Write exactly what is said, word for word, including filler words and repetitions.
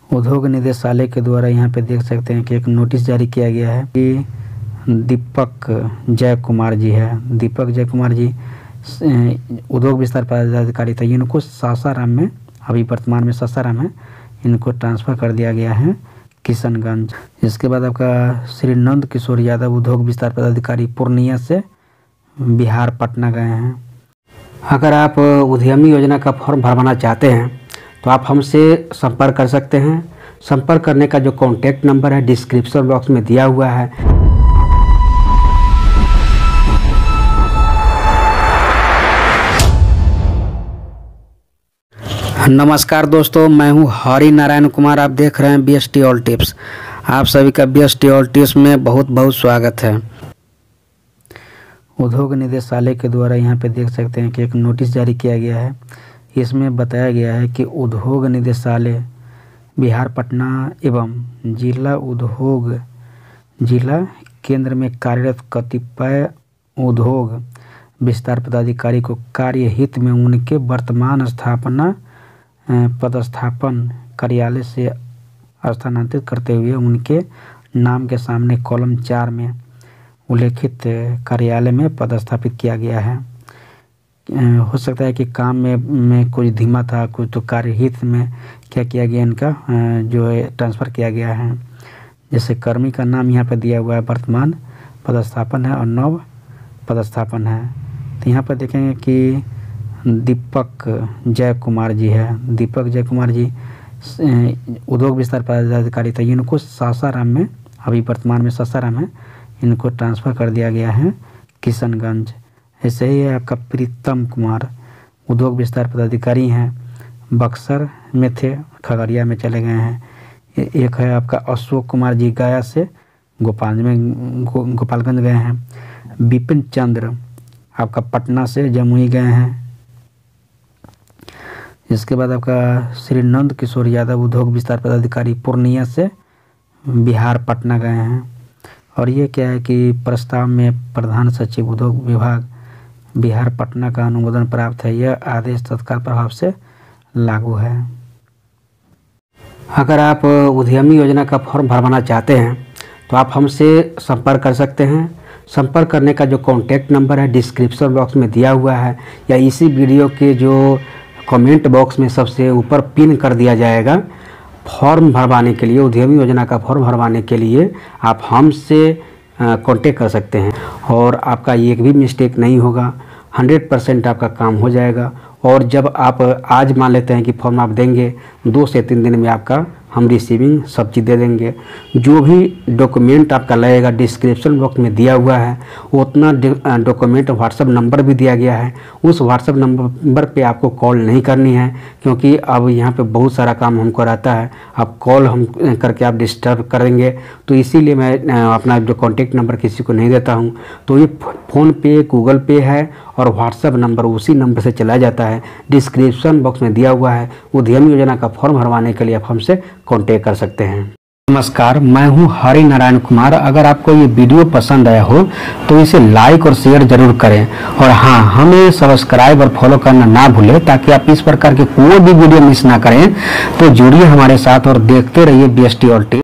उद्योग निदेशालय के द्वारा यहाँ पे देख सकते हैं कि एक नोटिस जारी किया गया है कि दीपक जय कुमार जी है दीपक जय कुमार जी उद्योग विस्तार पदाधिकारी था। इनको सासाराम में, अभी वर्तमान में सासाराम है, इनको ट्रांसफ़र कर दिया गया है किशनगंज। इसके बाद आपका श्री नंद किशोर यादव उद्योग विस्तार पदाधिकारी पूर्णिया से बिहार पटना गए हैं। अगर आप उद्यमी योजना का फॉर्म भरवाना चाहते हैं तो आप हमसे संपर्क कर सकते हैं। संपर्क करने का जो कॉन्टैक्ट नंबर है डिस्क्रिप्शन बॉक्स में दिया हुआ है। नमस्कार दोस्तों, मैं हूं हरि नारायण कुमार। आप देख रहे हैं B S T all tips. आप सभी का B S T all tips में बहुत बहुत स्वागत है। उद्योग निदेशालय के द्वारा यहाँ पे देख सकते हैं कि एक नोटिस जारी किया गया है। इसमें बताया गया है कि उद्योग निदेशालय बिहार पटना एवं जिला उद्योग जिला केंद्र में कार्यरत कतिपय उद्योग विस्तार पदाधिकारी को कार्य हित में उनके वर्तमान स्थापना पदस्थापन कार्यालय से स्थानांतरित करते हुए उनके नाम के सामने कॉलम चार में उल्लेखित कार्यालय में पदस्थापित किया गया है। हो सकता है कि काम में में कुछ धीमा था, कुछ तो कार्य हित में क्या किया गया, इनका जो है ट्रांसफ़र किया गया है। जैसे कर्मी का नाम यहाँ पर दिया हुआ है, वर्तमान पदस्थापन है और नव पदस्थापन है। तो यहाँ पर देखेंगे कि दीपक जय कुमार जी है दीपक जय कुमार जी उद्योग विस्तार पदाधिकारी था। इनको सासाराम में, अभी वर्तमान में सासाराम है, इनको ट्रांसफ़र कर दिया गया है किशनगंज। ऐसे ही है आपका प्रीतम कुमार उद्योग विस्तार पदाधिकारी हैं, बक्सर में थे, खगड़िया में चले गए हैं। एक है आपका अशोक कुमार जी गया से गोपाल में गो, गोपालगंज गए हैं। विपिन चंद्र आपका पटना से जमुई गए हैं। इसके बाद आपका श्री नंद किशोर यादव उद्योग विस्तार पदाधिकारी पूर्णिया से बिहार पटना गए हैं। और ये क्या है कि प्रस्ताव में प्रधान सचिव उद्योग विभाग बिहार पटना का अनुमोदन प्राप्त है। यह आदेश तत्काल प्रभाव से लागू है। अगर आप उद्यमी योजना का फॉर्म भरवाना चाहते हैं तो आप हमसे संपर्क कर सकते हैं। संपर्क करने का जो कॉन्टैक्ट नंबर है डिस्क्रिप्शन बॉक्स में दिया हुआ है, या इसी वीडियो के जो कमेंट बॉक्स में सबसे ऊपर पिन कर दिया जाएगा। फॉर्म भरवाने के लिए, उद्यमी योजना का फॉर्म भरवाने के लिए आप हमसे कांटेक्ट कर सकते हैं और आपका एक भी मिस्टेक नहीं होगा। हंड्रेड परसेंट आपका काम हो जाएगा। और जब आप आज मान लेते हैं कि फॉर्म आप देंगे, दो से तीन दिन में आपका हम रिसीविंग सब चीज़ दे देंगे। जो भी डॉक्यूमेंट आपका लगेगा डिस्क्रिप्शन बॉक्स में दिया हुआ है, उतना डॉक्यूमेंट व्हाट्सएप नंबर भी दिया गया है। उस व्हाट्सएप नंबर पे आपको कॉल नहीं करनी है, क्योंकि अब यहाँ पे बहुत सारा काम हमको रहता है। आप कॉल हम करके आप डिस्टर्ब करेंगे, तो इसीलिए मैं अपना जो कॉन्टेक्ट नंबर किसी को नहीं देता हूँ। तो ये फ़ोन पे, गूगल पे है और व्हाट्सएप नंबर उसी नंबर से चला जाता है। डिस्क्रिप्शन बॉक्स में दिया हुआ है। उद्यमी योजना का फॉर्म भरवाने के लिए आप हमसे कांटेक्ट कर सकते हैं। नमस्कार, मैं हूं हरि नारायण कुमार। अगर आपको ये वीडियो पसंद आया हो तो इसे लाइक और शेयर जरूर करें, और हाँ, हमें सब्सक्राइब और फॉलो करना ना भूलें, ताकि आप इस प्रकार के कोई भी वीडियो मिस ना करें। तो जुड़िए हमारे साथ और देखते रहिए B S T all tips.